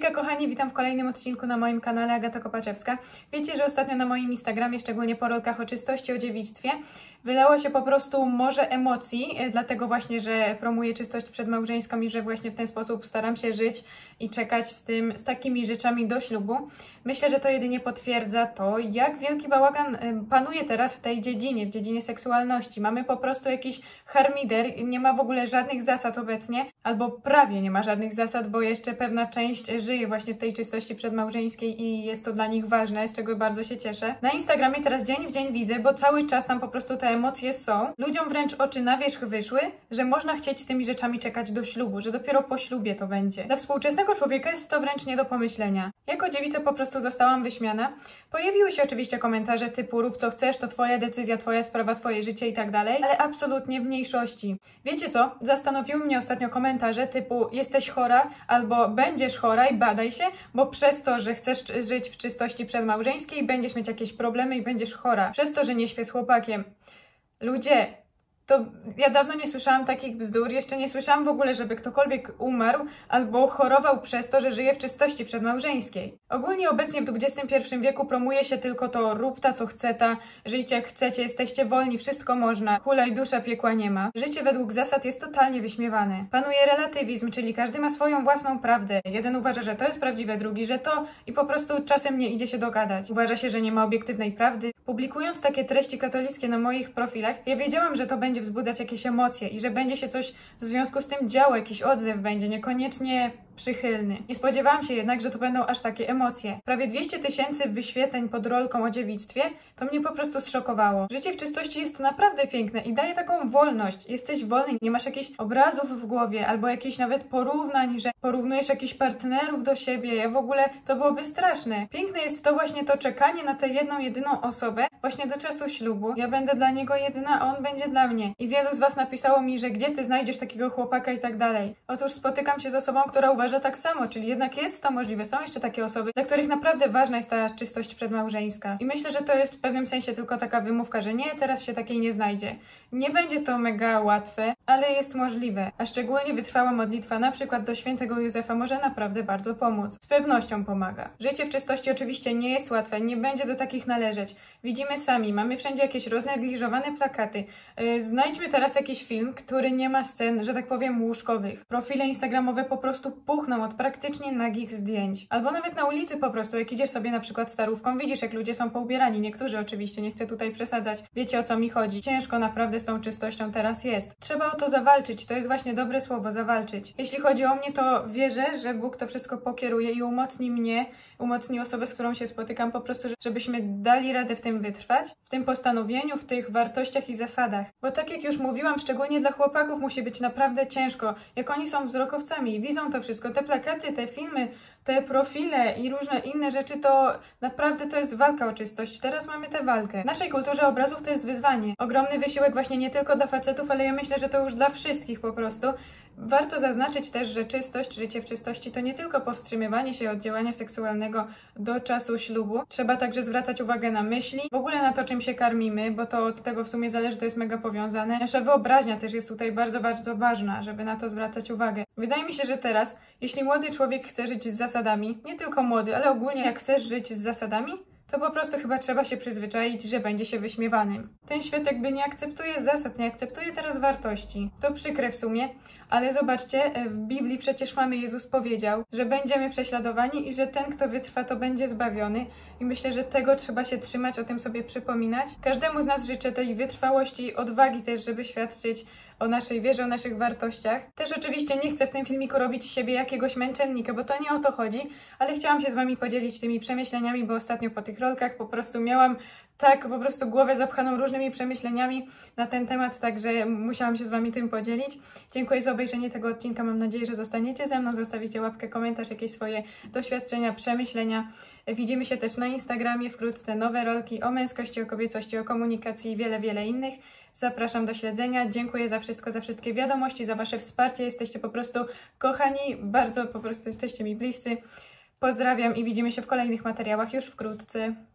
Hejka kochani, witam w kolejnym odcinku na moim kanale Agata Kopaczewska. Wiecie, że ostatnio na moim Instagramie, szczególnie po rolkach o czystości, o dziewictwie, wylało się po prostu morze emocji, dlatego właśnie, że promuję czystość przedmałżeńską i że właśnie w ten sposób staram się żyć i czekać z takimi rzeczami do ślubu. Myślę, że to jedynie potwierdza to, jak wielki bałagan panuje teraz w tej dziedzinie, w dziedzinie seksualności. Mamy po prostu jakiś harmider, nie ma w ogóle żadnych zasad obecnie, albo prawie nie ma żadnych zasad, bo jeszcze pewna część żyje właśnie w tej czystości przedmałżeńskiej i jest to dla nich ważne, z czego bardzo się cieszę. Na Instagramie teraz dzień w dzień widzę, bo cały czas tam po prostu te emocje są. Ludziom wręcz oczy na wierzch wyszły, że można chcieć z tymi rzeczami czekać do ślubu, że dopiero po ślubie to będzie. Dla współczesnego człowieka jest to wręcz nie do pomyślenia. Jako dziewica po prostu zostałam wyśmiana. Pojawiły się oczywiście komentarze typu rób co chcesz, to twoja decyzja, twoja sprawa, twoje życie i tak dalej, ale absolutnie w mniejszości. Wiecie co? Zastanowiły mnie ostatnio komentarze typu jesteś chora albo będziesz chora i badaj się, bo przez to, że chcesz żyć w czystości przedmałżeńskiej, będziesz mieć jakieś problemy i będziesz chora. Przez to, że nie śpię z chłopakiem. Ludzie, to ja dawno nie słyszałam takich bzdur, jeszcze nie słyszałam w ogóle, żeby ktokolwiek umarł albo chorował przez to, że żyje w czystości przedmałżeńskiej. Ogólnie obecnie w XXI wieku promuje się tylko to rób ta co chce ta, żyjcie jak chcecie, jesteście wolni, wszystko można, hulaj dusza, piekła nie ma. Życie według zasad jest totalnie wyśmiewane. Panuje relatywizm, czyli każdy ma swoją własną prawdę. Jeden uważa, że to jest prawdziwe, drugi, że to i po prostu czasem nie idzie się dogadać. Uważa się, że nie ma obiektywnej prawdy. Publikując takie treści katolickie na moich profilach, ja wiedziałam, że to będzie wzbudzać jakieś emocje i że będzie się coś w związku z tym działo, jakiś odzew będzie, niekoniecznie przychylny. Nie spodziewałam się jednak, że to będą aż takie emocje. Prawie 200 000 wyświetleń pod rolką o dziewictwie to mnie po prostu zszokowało. Życie w czystości jest naprawdę piękne i daje taką wolność. Jesteś wolny, nie masz jakichś obrazów w głowie albo jakichś nawet porównań, że porównujesz jakichś partnerów do siebie. W ogóle to byłoby straszne. Piękne jest to właśnie to czekanie na tę jedną, jedyną osobę właśnie do czasu ślubu. Ja będę dla niego jedyna, a on będzie dla mnie. I wielu z was napisało mi, że gdzie ty znajdziesz takiego chłopaka i tak dalej. Otóż spotykam się z osobą, która uważa tak samo, czyli jednak jest to możliwe. Są jeszcze takie osoby, dla których naprawdę ważna jest ta czystość przedmałżeńska. I myślę, że to jest w pewnym sensie tylko taka wymówka, że nie, teraz się takiej nie znajdzie. Nie będzie to mega łatwe, ale jest możliwe. A szczególnie wytrwała modlitwa na przykład do świętego Józefa może naprawdę bardzo pomóc. Z pewnością pomaga. Życie w czystości oczywiście nie jest łatwe, nie będzie do takich należeć. Widzimy sami, mamy wszędzie jakieś roznegliżowane plakaty. Znajdźmy teraz jakiś film, który nie ma scen, że tak powiem, łóżkowych. Profile instagramowe po prostu puchną od praktycznie nagich zdjęć. Albo nawet na ulicy po prostu, jak idziesz sobie na przykład starówką, widzisz jak ludzie są poubierani. Niektórzy oczywiście, nie chcę tutaj przesadzać. Wiecie o co mi chodzi. Ciężko naprawdę z tą czystością teraz jest. Trzeba o to zawalczyć, to jest właśnie dobre słowo, zawalczyć. Jeśli chodzi o mnie, to wierzę, że Bóg to wszystko pokieruje i umocni mnie, umocni osobę, z którą się spotykam, po prostu, żebyśmy dali radę w tym wytrwać, w tym postanowieniu, w tych wartościach i zasadach. Bo tak jak już mówiłam, szczególnie dla chłopaków musi być naprawdę ciężko. Jak oni są wzrokowcami i widzą to wszystko, te plakaty, te filmy, te profile i różne inne rzeczy, to naprawdę to jest walka o czystość. Teraz mamy tę walkę. W naszej kulturze obrazów to jest wyzwanie. Ogromny wysiłek właśnie nie tylko dla facetów, ale ja myślę, że to już dla wszystkich po prostu. Warto zaznaczyć też, że czystość, życie w czystości to nie tylko powstrzymywanie się od działania seksualnego do czasu ślubu. Trzeba także zwracać uwagę na myśli, w ogóle na to, czym się karmimy, bo to od tego w sumie zależy, to jest mega powiązane. Nasza wyobraźnia też jest tutaj bardzo, bardzo ważna, żeby na to zwracać uwagę. Wydaje mi się, że teraz, jeśli młody człowiek chce żyć z zasadami, nie tylko młody, ale ogólnie jak chcesz żyć z zasadami, to po prostu chyba trzeba się przyzwyczaić, że będzie się wyśmiewanym. Ten świat jakby nie akceptuje zasad, nie akceptuje teraz wartości. To przykre w sumie, ale zobaczcie, w Biblii przecież mamy Jezus powiedział, że będziemy prześladowani i że ten, kto wytrwa, to będzie zbawiony. I myślę, że tego trzeba się trzymać, o tym sobie przypominać. Każdemu z nas życzę tej wytrwałości i odwagi też, żeby świadczyć o naszej wierze, o naszych wartościach. Też oczywiście nie chcę w tym filmiku robić z siebie jakiegoś męczennika, bo to nie o to chodzi, ale chciałam się z wami podzielić tymi przemyśleniami, bo ostatnio po tych rolkach po prostu miałam tak po prostu głowę zapchaną różnymi przemyśleniami na ten temat, także musiałam się z wami tym podzielić. Dziękuję za obejrzenie tego odcinka, mam nadzieję, że zostaniecie ze mną, zostawicie łapkę, komentarz, jakieś swoje doświadczenia, przemyślenia. Widzimy się też na Instagramie, wkrótce nowe rolki o męskości, o kobiecości, o komunikacji i wiele, wiele innych. Zapraszam do śledzenia, dziękuję za wszystko, za wszystkie wiadomości, za wasze wsparcie, jesteście po prostu kochani, bardzo po prostu jesteście mi bliscy. Pozdrawiam i widzimy się w kolejnych materiałach już wkrótce.